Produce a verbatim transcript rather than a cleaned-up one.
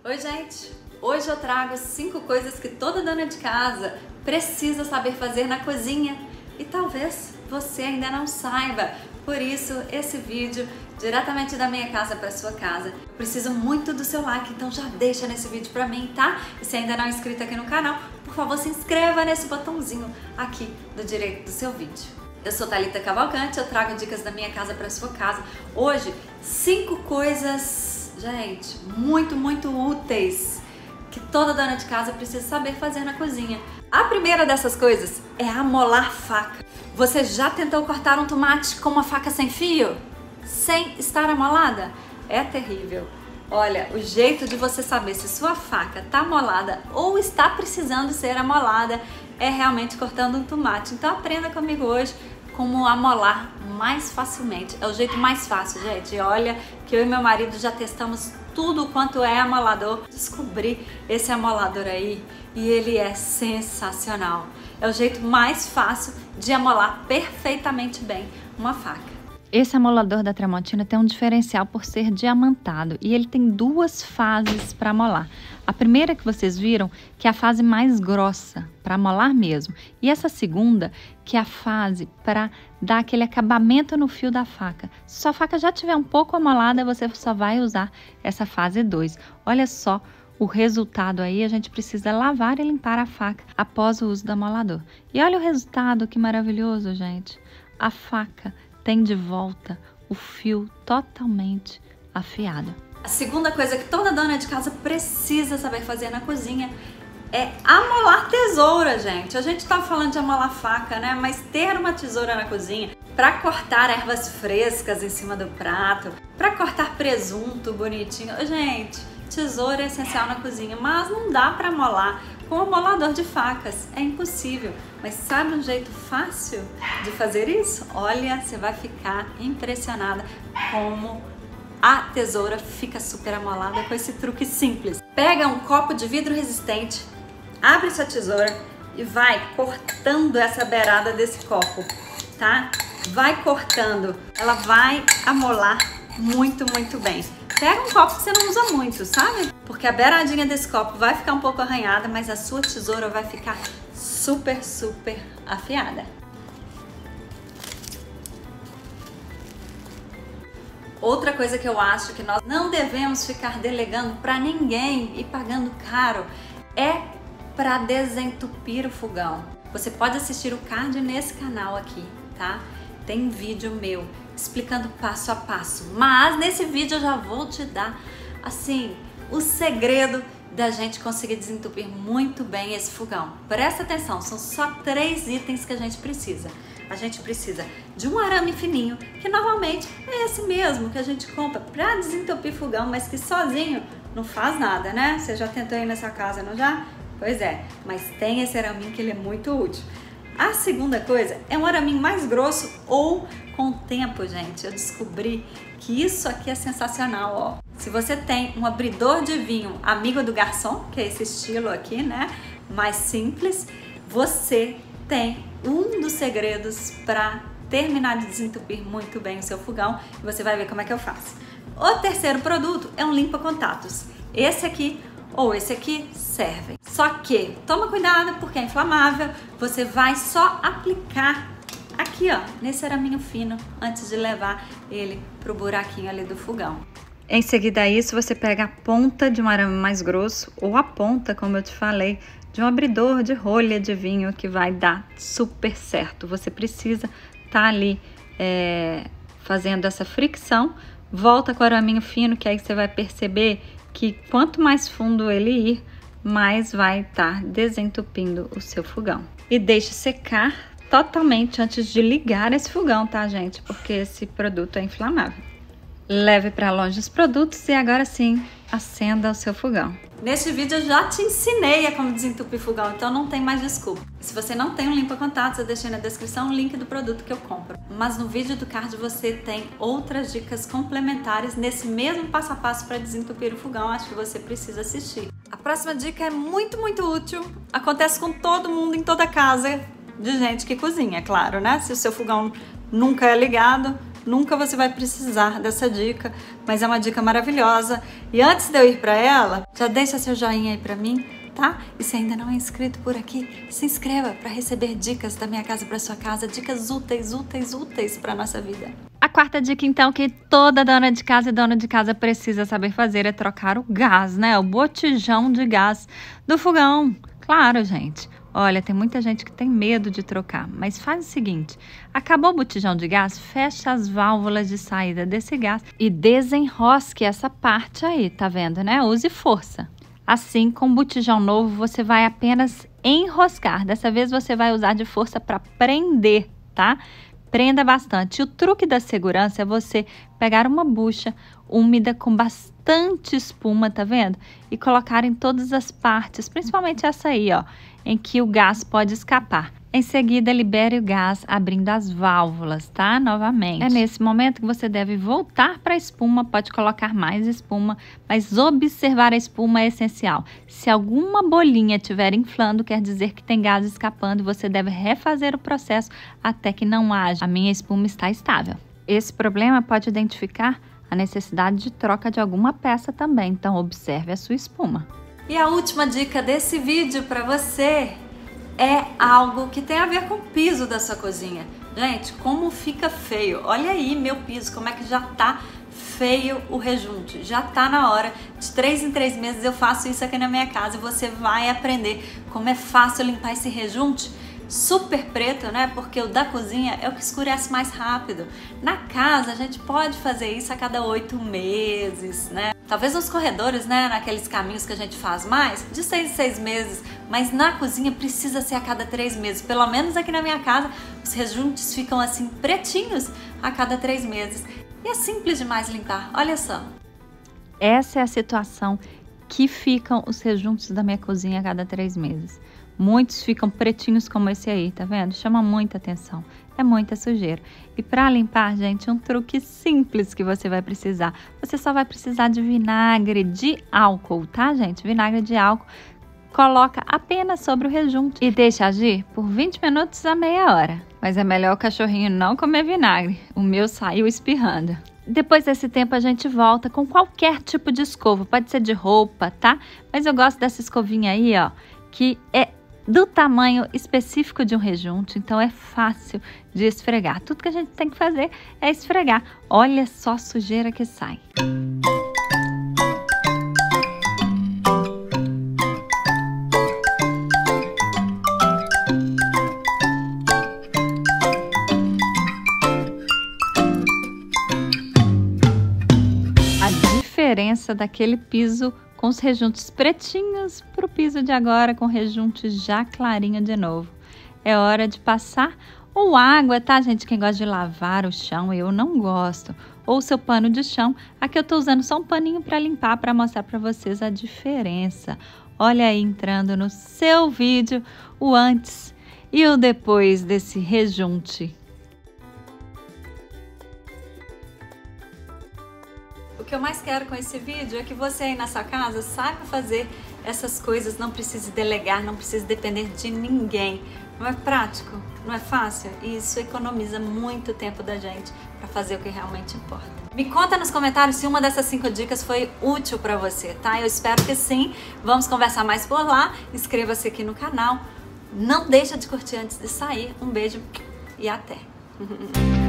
Oi gente, hoje eu trago cinco coisas que toda dona de casa precisa saber fazer na cozinha e talvez você ainda não saiba. Por isso esse vídeo diretamente da minha casa para sua casa. Eu preciso muito do seu like, então já deixa nesse vídeo para mim, tá? E se ainda não é inscrito aqui no canal, por favor se inscreva nesse botãozinho aqui do direito do seu vídeo. Eu sou Thalita Cavalcante, eu trago dicas da minha casa para sua casa. Hoje, cinco coisas, gente, muito, muito úteis que toda dona de casa precisa saber fazer na cozinha. A primeira dessas coisas é amolar faca. Você já tentou cortar um tomate com uma faca sem fio? Sem estar amolada? É terrível. Olha, o jeito de você saber se sua faca está amolada ou está precisando ser amolada é realmente cortando um tomate. Então aprenda comigo hoje como amolar mais facilmente. É o jeito mais fácil, gente. Olha que eu e meu marido já testamos tudo quanto é amolador. Descobri esse amolador aí e ele é sensacional. É o jeito mais fácil de amolar perfeitamente bem uma faca. Esse amolador da Tramontina tem um diferencial por ser diamantado e ele tem duas fases para amolar. A primeira que vocês viram, que é a fase mais grossa, para amolar mesmo. E essa segunda, que é a fase para dar aquele acabamento no fio da faca. Se sua faca já estiver um pouco amolada, você só vai usar essa fase dois. Olha só o resultado aí, a gente precisa lavar e limpar a faca após o uso do amolador. E olha o resultado, que maravilhoso, gente. A faca tem de volta o fio totalmente afiado. A segunda coisa que toda dona de casa precisa saber fazer na cozinha é amolar tesoura, gente. A gente tá falando de amolar faca, né? Mas ter uma tesoura na cozinha para cortar ervas frescas em cima do prato, para cortar presunto bonitinho. Gente, tesoura é essencial na cozinha, mas não dá para amolar com amolador de facas, é impossível. Mas sabe um jeito fácil de fazer isso? Olha, você vai ficar impressionada como a tesoura fica super amolada com esse truque simples. Pega um copo de vidro resistente, abre sua tesoura e vai cortando essa beirada desse copo, tá? Vai cortando, ela vai amolar muito, muito bem. Pega um copo que você não usa muito, sabe? Porque a beiradinha desse copo vai ficar um pouco arranhada, mas a sua tesoura vai ficar super, super afiada. Outra coisa que eu acho que nós não devemos ficar delegando para ninguém e pagando caro é para desentupir o fogão. Você pode assistir o card nesse canal aqui, tá? Tem vídeo meu explicando passo a passo, mas nesse vídeo eu já vou te dar, assim, o segredo da gente conseguir desentupir muito bem esse fogão. Presta atenção, são só três itens que a gente precisa. A gente precisa de um arame fininho, que normalmente é esse mesmo que a gente compra para desentupir fogão, mas que sozinho não faz nada, né? Você já tentou ir nessa casa, não já? Pois é, mas tem esse araminho que ele é muito útil. A segunda coisa é um araminho mais grosso ou com o tempo, gente, eu descobri que isso aqui é sensacional, ó. Se você tem um abridor de vinho amigo do garçom, que é esse estilo aqui, né, mais simples, você tem um dos segredos para terminar de desentupir muito bem o seu fogão e você vai ver como é que eu faço. O terceiro produto é um limpa-contatos. Esse aqui ou esse aqui servem. Só que toma cuidado porque é inflamável, você vai só aplicar aqui, ó, nesse araminho fino antes de levar ele pro buraquinho ali do fogão. Em seguida a isso, você pega a ponta de um arame mais grosso ou a ponta, como eu te falei, de um abridor de rolha de vinho que vai dar super certo. Você precisa estar tá ali é, fazendo essa fricção, volta com o araminho fino, que aí você vai perceber que quanto mais fundo ele ir, mais vai estar tá desentupindo o seu fogão. E deixe secar totalmente antes de ligar esse fogão, tá, gente? Porque esse produto é inflamável. Leve para longe os produtos e agora sim, acenda o seu fogão. Neste vídeo eu já te ensinei a como desentupir fogão, então não tem mais desculpa. Se você não tem um limpa-contatos, eu deixei na descrição o link do produto que eu compro. Mas no vídeo do card você tem outras dicas complementares nesse mesmo passo a passo para desentupir o fogão, acho que você precisa assistir. A próxima dica é muito, muito útil, acontece com todo mundo em toda casa de gente que cozinha, claro, né? Se o seu fogão nunca é ligado, nunca você vai precisar dessa dica, mas é uma dica maravilhosa. E antes de eu ir para ela, já deixa seu joinha aí para mim, tá? E se ainda não é inscrito por aqui, se inscreva para receber dicas da minha casa para sua casa, dicas úteis, úteis, úteis para nossa vida. A quarta dica, então, que toda dona de casa e dona de casa precisa saber fazer é trocar o gás, né? O botijão de gás do fogão. Claro, gente. Olha, tem muita gente que tem medo de trocar, mas faz o seguinte, acabou o botijão de gás, fecha as válvulas de saída desse gás e desenrosque essa parte aí, tá vendo, né? Use força. Assim, com o botijão novo, você vai apenas enroscar. Dessa vez, você vai usar de força para prender, tá? Prenda bastante. E o truque da segurança é você pegar uma bucha úmida com bastante espuma, tá vendo? E colocar em todas as partes, principalmente essa aí, ó, em que o gás pode escapar. Em seguida, libere o gás abrindo as válvulas, tá? Novamente. É nesse momento que você deve voltar para a espuma, pode colocar mais espuma, mas observar a espuma é essencial. Se alguma bolinha estiver inflando, quer dizer que tem gás escapando e você deve refazer o processo até que não haja. A minha espuma está estável. Esse problema pode identificar a necessidade de troca de alguma peça também, então observe a sua espuma. E a última dica desse vídeo para você é algo que tem a ver com o piso da sua cozinha. Gente, como fica feio. Olha aí meu piso, como é que já tá feio o rejunte. Já tá na hora. De três em três meses eu faço isso aqui na minha casa e você vai aprender como é fácil limpar esse rejunte super preto, né? Porque o da cozinha é o que escurece mais rápido. Na casa a gente pode fazer isso a cada oito meses, né? Talvez nos corredores, né? Naqueles caminhos que a gente faz mais, de seis em seis meses. Mas na cozinha precisa ser a cada três meses. Pelo menos aqui na minha casa, os rejuntes ficam assim pretinhos a cada três meses. E é simples demais limpar, olha só. Essa é a situação que ficam os rejuntes da minha cozinha a cada três meses. Muitos ficam pretinhos como esse aí, tá vendo? Chama muita atenção, é muita sujeira. E para limpar, gente, um truque simples que você vai precisar. Você só vai precisar de vinagre de álcool, tá, gente? Vinagre de álcool. Coloca apenas sobre o rejunte e deixa agir por vinte minutos a meia hora. Mas é melhor o cachorrinho não comer vinagre. O meu saiu espirrando. Depois desse tempo a gente volta com qualquer tipo de escova. Pode ser de roupa, tá? Mas eu gosto dessa escovinha aí, ó, que é do tamanho específico de um rejunte, então é fácil de esfregar. Tudo que a gente tem que fazer é esfregar. Olha só a sujeira que sai. A diferença daquele piso com os rejuntes pretinhos para o piso de agora com rejunte já clarinho de novo. É hora de passar ou água, tá, gente? Quem gosta de lavar o chão, eu não gosto. Ou seu pano de chão. Aqui eu tô usando só um paninho para limpar, para mostrar para vocês a diferença. Olha aí entrando no seu vídeo o antes e o depois desse rejunte. O que eu mais quero com esse vídeo é que você aí na sua casa saiba fazer essas coisas, não precise delegar, não precise depender de ninguém. Não é prático? Não é fácil? E isso economiza muito tempo da gente para fazer o que realmente importa. Me conta nos comentários se uma dessas cinco dicas foi útil para você, tá? Eu espero que sim. Vamos conversar mais por lá. Inscreva-se aqui no canal. Não deixa de curtir antes de sair. Um beijo e até!